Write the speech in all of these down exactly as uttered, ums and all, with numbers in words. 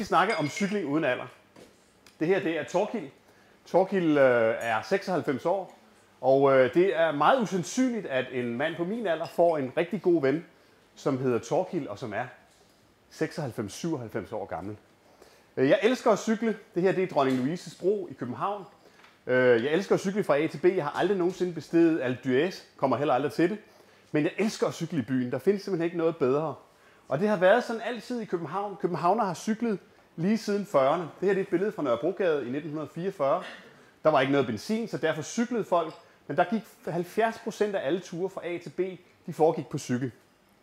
snakke om cykling uden alder. Det her det er Torkild. Torkild øh, er seksoghalvfems år, og øh, det er meget usandsynligt, at en mand på min alder får en rigtig god ven, som hedder Torkild, og som er seksoghalvfems til syvoghalvfems år gammel. Jeg elsker at cykle. Det her det er Dronning Louises Bro i København. Jeg elsker at cykle fra A til B. Jeg har aldrig nogensinde besteget Alpe d'Huez, kommer heller aldrig til det. Men jeg elsker at cykle i byen. Der findes simpelthen ikke noget bedre. Og det har været sådan altid i København. Københavner har cyklet lige siden fyrrerne. Det her det er et billede fra Nørrebrogade i nitten fireogfyrre. Der var ikke noget benzin, så derfor cyklede folk. Men der gik halvfjerds procent af alle ture fra A til B, de foregik på cykel.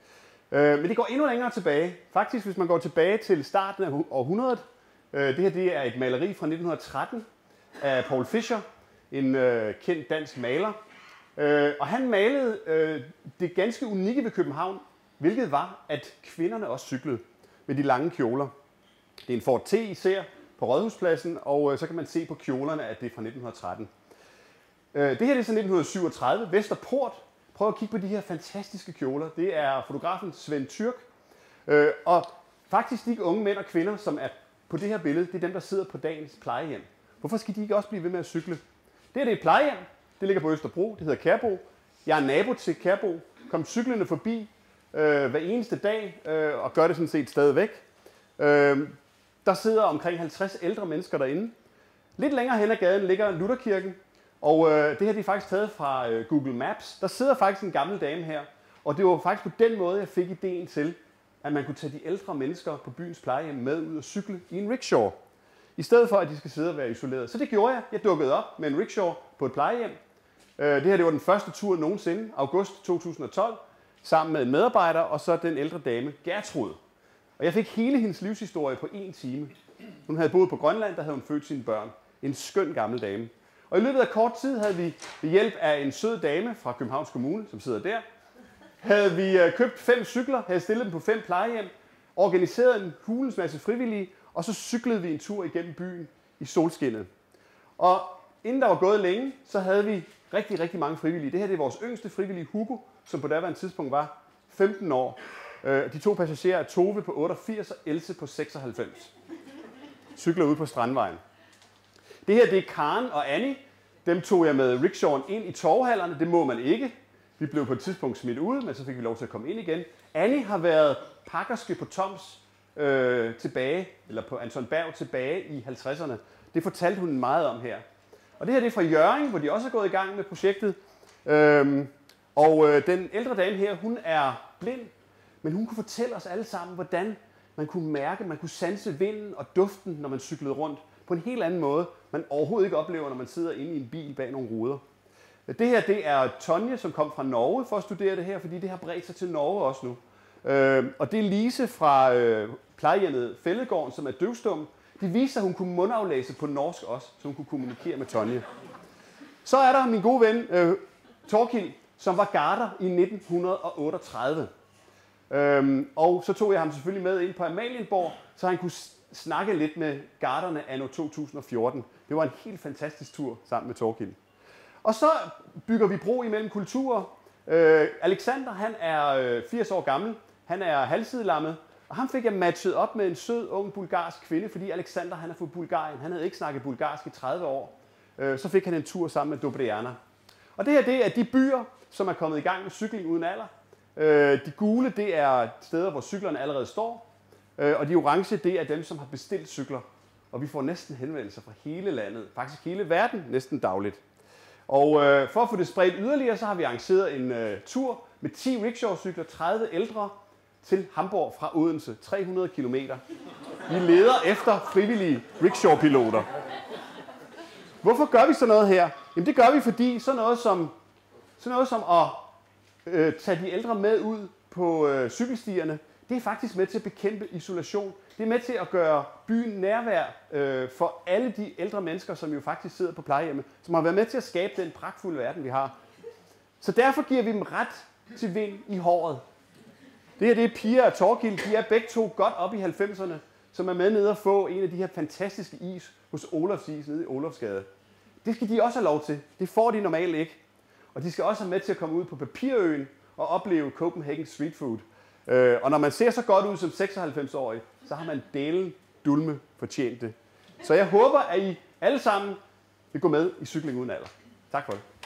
Men det går endnu længere tilbage. Faktisk, hvis man går tilbage til starten af århundredet. Det her det er et maleri fra nitten tretten af Paul Fischer, en kendt dansk maler. Og han malede det ganske unikke ved København, hvilket var, at kvinderne også cyklede med de lange kjoler. Det er en Ford T, I ser på Rådhuspladsen, og så kan man se på kjolerne, at det er fra nitten tretten. Det her det er så nitten syvogtredive, Vesterport. Prøv at kigge på de her fantastiske kjoler. Det er fotografen Svend Tyrk. Og faktisk de unge mænd og kvinder, som er på det her billede, det er dem, der sidder på dagens plejehjem. Hvorfor skal de ikke også blive ved med at cykle? Det her det er et plejehjem. Det ligger på Østerbro. Det hedder Kærbo. Jeg er nabo til Kærbo. Kom cyklende forbi øh, hver eneste dag øh, og gør det sådan set stadigvæk. Øh, der sidder omkring halvtreds ældre mennesker derinde. Lidt længere hen ad gaden ligger Lutherkirken. Og øh, det her det er faktisk taget fra øh, Google Maps. Der sidder faktisk en gammel dame her. Og det var faktisk på den måde, jeg fik ideen til, at man kunne tage de ældre mennesker på byens plejehjem med ud og cykle i en rickshaw. I stedet for, at de skal sidde og være isoleret. Så det gjorde jeg. Jeg dukkede op med en rickshaw på et plejehjem. Det her det var den første tur nogensinde, august to tusind og tolv, sammen med en medarbejder og så den ældre dame, Gertrud. Og jeg fik hele hendes livshistorie på en time. Hun havde boet på Grønland, der havde hun født sine børn. En skøn gammel dame. Og i løbet af kort tid havde vi ved hjælp af en sød dame fra Københavns Kommune, som sidder der, havde vi købt fem cykler, havde stillet dem på fem plejehjem, organiseret en hulens masse frivillige, og så cyklede vi en tur igennem byen i solskinnet. Og inden der var gået længe, så havde vi rigtig, rigtig mange frivillige. Det her det er vores yngste frivillige, Hugo, som på daværende tidspunkt var femten år. De to passagerer er Tove på otteogfirs og Else på seksoghalvfems. Cykler ude på Strandvejen. Det her det er Karen og Annie. Dem tog jeg med rickshawen ind i torvhallerne. Det må man ikke. Vi blev på et tidspunkt smidt ud, men så fik vi lov til at komme ind igen. Annie har været pakkerske på Toms øh, tilbage, eller på Anton Berg tilbage i halvtredserne. Det fortalte hun meget om her. Og det her det er fra Hjørring, hvor de også er gået i gang med projektet. Øhm, og øh, den ældre dame her, hun er blind, men hun kunne fortælle os alle sammen, hvordan man kunne mærke, man kunne sanse vinden og duften, når man cyklede rundt. På en helt anden måde, man overhovedet ikke oplever, når man sidder inde i en bil bag nogle ruder. Det her det er Tonje, som kom fra Norge for at studere det her, fordi det har bredt sig til Norge også nu. Øh, og det er Lise fra øh, plejehjemmet Fælledgården, som er døvstum. Det viste, at hun kunne mundaflæse på norsk også, så hun kunne kommunikere med Tonje. Så er der min gode ven øh, Torkild, som var garder i nitten otteogtredive. Øhm, og så tog jeg ham selvfølgelig med ind på Amalienborg, så han kunne snakke lidt med garderne anno to tusind og fjorten. Det var en helt fantastisk tur sammen med Torkild. Og så bygger vi bro imellem kulturer. Øh, Alexander, han er øh, firs år gammel. Han er halvsidelammet. Og ham fik jeg matchet op med en sød, ung bulgarsk kvinde, fordi Alexander, han er fra Bulgarien. Han havde ikke snakket bulgarsk i tredive år. Øh, så fik han en tur sammen med Dobriana. Og det her, det er de byer, som er kommet i gang med cykling uden alder. Øh, de gule, det er steder, hvor cyklerne allerede står. Øh, og de orange, det er dem, som har bestilt cykler. Og vi får næsten henvendelser fra hele landet, faktisk hele verden, næsten dagligt. Og øh, for at få det spredt yderligere, så har vi arrangeret en øh, tur med ti rickshawcykler, tredive ældre, til Hamburg fra Odense, tre hundrede kilometer. Vi leder efter frivillige rickshawpiloter. Hvorfor gør vi så noget her? Jamen det gør vi, fordi sådan noget som, sådan noget som at øh, tage de ældre med ud på øh, cykelstierne, det er faktisk med til at bekæmpe isolation. Det er med til at gøre byen nærvær øh, for alle de ældre mennesker, som jo faktisk sidder på plejehjemmet, som har været med til at skabe den pragtfulde verden, vi har. Så derfor giver vi dem ret til vind i håret. Det her det er Pia og Torkild. De er begge to godt op i halvfemserne, som er med nede og få en af de her fantastiske is hos Olofs Is nede i Olofsgade. Det skal de også have lov til. Det får de normalt ikke. Og de skal også have med til at komme ud på Papirøen og opleve Copenhagen Street Food. Og når man ser så godt ud som seksoghalvfems-årig, så har man delen dulme fortjent det. Så jeg håber, at I alle sammen vil gå med i Cykling Uden Alder. Tak for det.